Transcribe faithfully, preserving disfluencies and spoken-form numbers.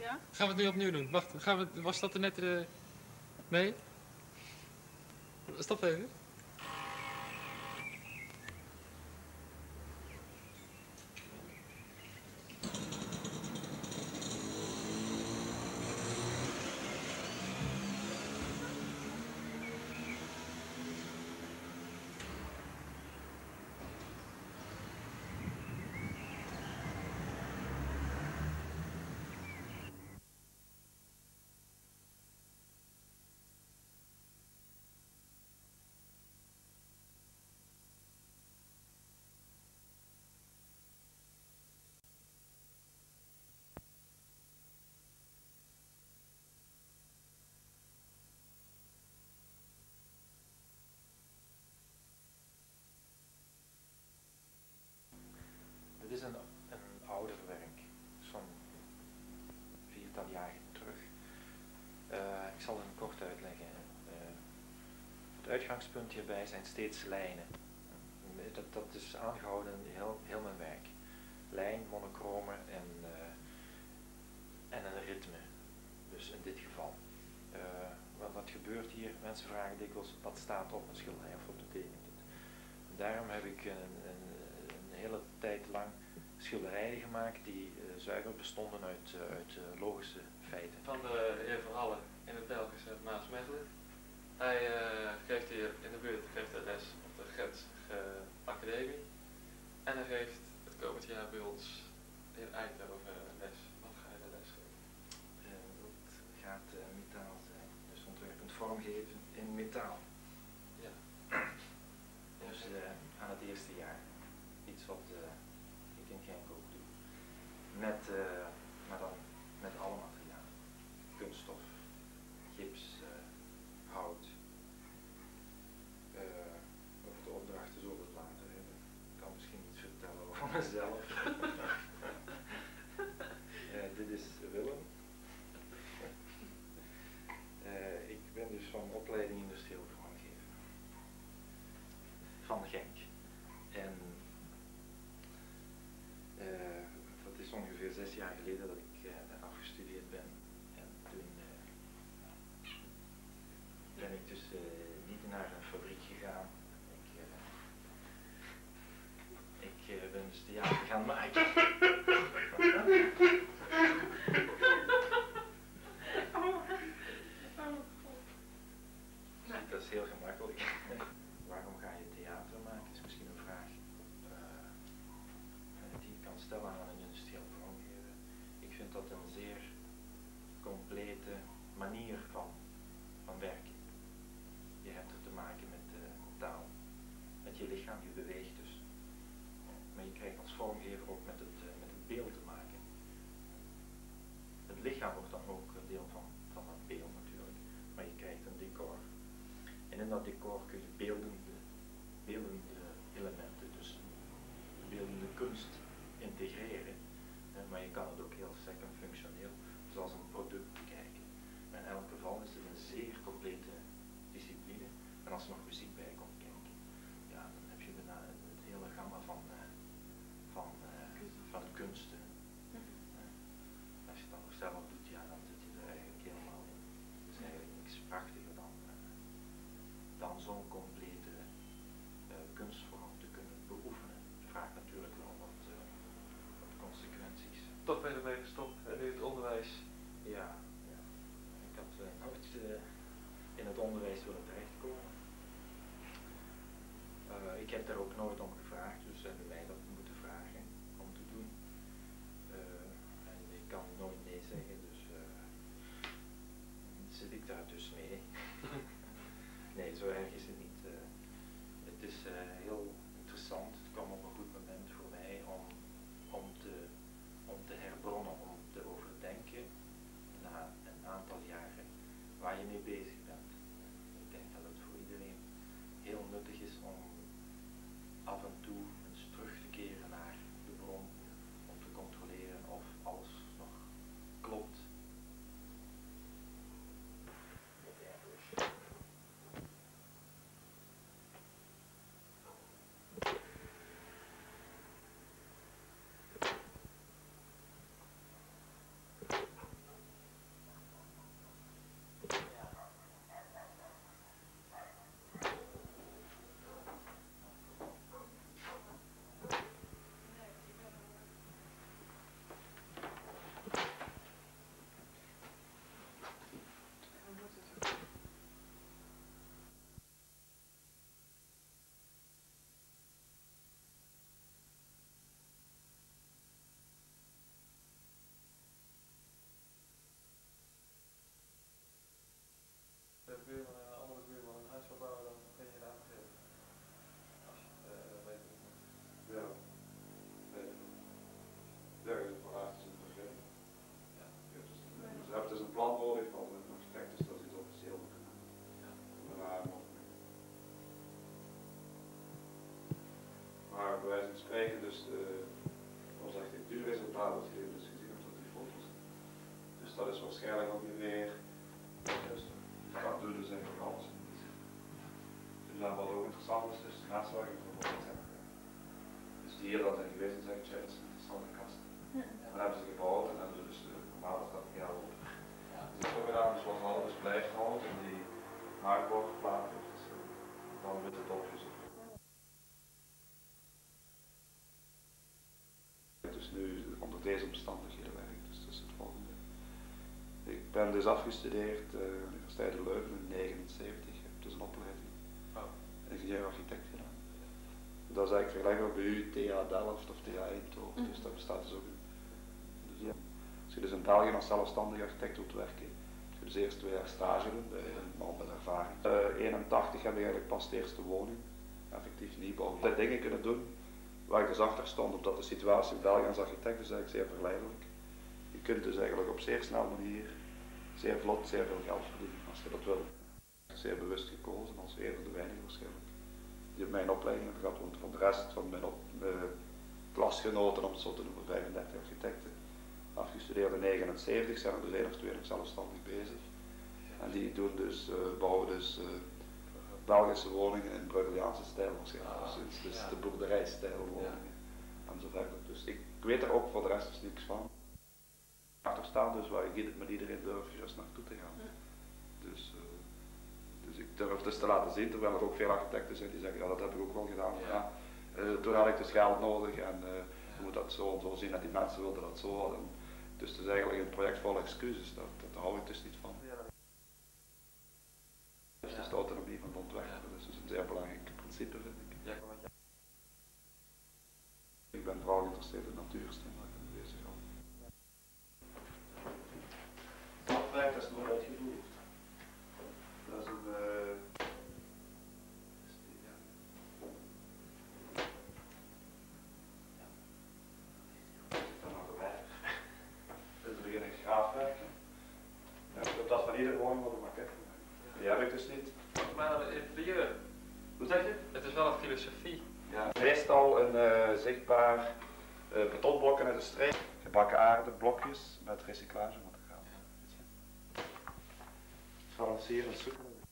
Ja? Gaan we het nu opnieuw doen? Wacht, gaan we, was dat er net... Uh... Nee? Stop even. Dit is een, een ouder werk, zo'n viertal jaren terug. Uh, ik zal het kort uitleggen. Uh, het uitgangspunt hierbij zijn steeds lijnen. Dat, dat is aangehouden in heel, heel mijn werk. Lijn, monochromen en, uh, en een ritme. Dus in dit geval. Uh, wat, wat gebeurt hier? Mensen vragen dikwijls wat staat op een schilderij of wat betekent het. Daarom heb ik een, een, een hele tijd lang schilderijen gemaakt die uh, zuiver bestonden uit, uh, uit uh, logische feiten. Van de heer Van Halle in het Belgische Maasmechelen. Hij uh, geeft hier in de buurt geeft hij les op de Grets uh, Academie. En hij geeft het komend jaar bij ons in Eindhoven les. Wat ga je de les geven? Uh, dat gaat uh, metaal zijn. Dus ontwerpend vormgeven in metaal. Ja. Dus uh, aan het eerste jaar. Iets wat uh, ik in Genk ook doe. Met, uh, maar dan met alle materialen. Kunststof, gips, uh, hout. Uh, over de opdrachten zullen we het later hebben. Ik kan misschien iets vertellen over mezelf. uh, dit is Willem. uh, ik ben dus van opleiding industrieel vormgeven. Van Genk. En uh, dat is ongeveer zes jaar geleden dat ik uh, afgestudeerd ben. En toen uh, ben ik dus uh, niet naar een fabriek gegaan. Ik, uh, ik uh, ben dus theater gaan maken. Dat is heel gemakkelijk. Waarom ga je theater maken? Is misschien een vraag uh, die je kan stellen aan een industrieel vormgever. Ik vind dat een zeer complete manier van, van werken. Je hebt er te maken met uh, taal, met je lichaam, je beweegt dus. Maar je krijgt als vormgever ook met het, uh, met het beeld te maken. Het lichaam wordt dan ook deel van, van dat beeld natuurlijk, maar je krijgt een decor. En in dat decor kun je beeldende, beeldende elementen, dus beeldende kunst integreren. Maar je kan het ook heel sec en functioneel, zoals een product bekijken. Maar in elk geval is het een zeer complete discipline. En als er nog muziek bij komt kijken, ja, dan heb je bijna het hele gamma van, uh, van, uh, van de kunsten. Uh, als je het dan nog zelf doet, ja, dan zit je er eigenlijk helemaal in. Het is eigenlijk niks prachtiger dan, uh, dan zo'n complete uh, kunstvorm te kunnen beoefenen. Het vraagt natuurlijk wel wat, uh, wat consequenties. Toch ben je ermee gestopt en nu het onderwijs. Ja, ja. Ik had uh, nooit uh, in het onderwijs willen terechtkomen. Uh, ik heb daar ook nooit om gevraagd, dus hebben wij dat moeten vragen om te doen. Uh, en ik kan nooit nee zeggen, dus uh, zit ik daar dus mee. Nee, zo erg is het niet. Uh, het is uh, heel interessant, het kwam op een goed moment voor mij om, om, te, om te herbronnen, om te overdenken na een aantal jaren waar je mee bezig bent. Ik denk dat het voor iedereen heel nuttig is om af en toe eens terug te plan nodig van een architect, dus dat is iets officieel. Ja. Maar, maar bij wijze van spreken, dus de, ons architectuurresultaat dat je dus gezien hebt op die foto's. Dus dat is waarschijnlijk ongeveer, dus ik kan doen dus eigenlijk alles in die zin. Dus dan wat ook interessant is, is de menswerking bijvoorbeeld. Dus die hier dat zijn geweest en zeggen, tja, dat is een interessante kast. Ja. En dan hebben ze gebouwd en hebben ze dus uh, normaal staat het jaar op. Ja. Dus dat is ook gedaan, dus wat alles dus blijft houden en die maakbord geplaatst heeft, dus uh, dan witte dopjes. Dus nu onder deze omstandigheden werk, dus dat is het volgende. Ik ben dus afgestudeerd uh, aan de Universiteit de Leuven in negenenzeventig, ik heb dus een opleiding Oh. ingenieur-architect gedaan. Dat is eigenlijk vergelijkbaar bij u T H Delft of T H Eindhoven, dus dat bestaat dus ook in. Dus ja. Als je dus in België als zelfstandig architect wilt werken, moet je dus eerst twee jaar stage doen bij een man met ervaring. In uh, eenentachtig heb ik eigenlijk pas de eerste woning, effectief nieuwbouw. Ik heb dingen kunnen doen waar ik dus achter stond, omdat de situatie in België als architect is eigenlijk zeer verleidelijk. Je kunt dus eigenlijk op zeer snel manier, zeer vlot, zeer veel geld verdienen als je dat wil. Zeer bewust gekozen, als een van de weinigen waarschijnlijk. Die op mijn opleiding heb gehad, want van de rest van mijn, op, mijn klasgenoten, om het zo te noemen, vijfendertig architecten, afgestudeerd in negenenzeventig, zijn er dus één of twee nog zelfstandig bezig. En die doen dus, uh, bouwen dus uh, Belgische woningen in Braziliaanse stijl waarschijnlijk, Ah, dus, dus ja. de boerderijstijl woningen ja. En zo verder. Dus ik weet er ook voor de rest dus niks van. Achter staan dus waar ik met iedereen durf juist naartoe te gaan. Ja. Dus, uh, dus ik durf dus te laten zien, terwijl er ook veel architecten zijn die zeggen, ja dat heb ik ook wel gedaan. Ja. Ja. Uh, toen had ik dus geld nodig en uh, ja. je moet dat zo en zo zien en die mensen wilden dat zo hadden. Dus het is eigenlijk een project vol excuses, dat, dat hou ik dus niet van. Ja. Dus het is de autonomie van de ontwerper, ja. Dus dat is een zeer belangrijk principe vind ik. Ja, kom maar. Ik ben vooral geïnteresseerd in natuurstem waar ik me bezig hou. Dat werk is nog uitgevoerd. Dat is een uh, dat van ieder woning wat een maquette. Die heb ik dus niet. Maar het interieur. Hoe zeg je? Het is wel een filosofie. Ja. Meestal een uh, zichtbaar uh, betonblokken uit de streek, gebakken aarde, blokjes met recyclagemateriaal. Ja. Balanceren, sukkelen.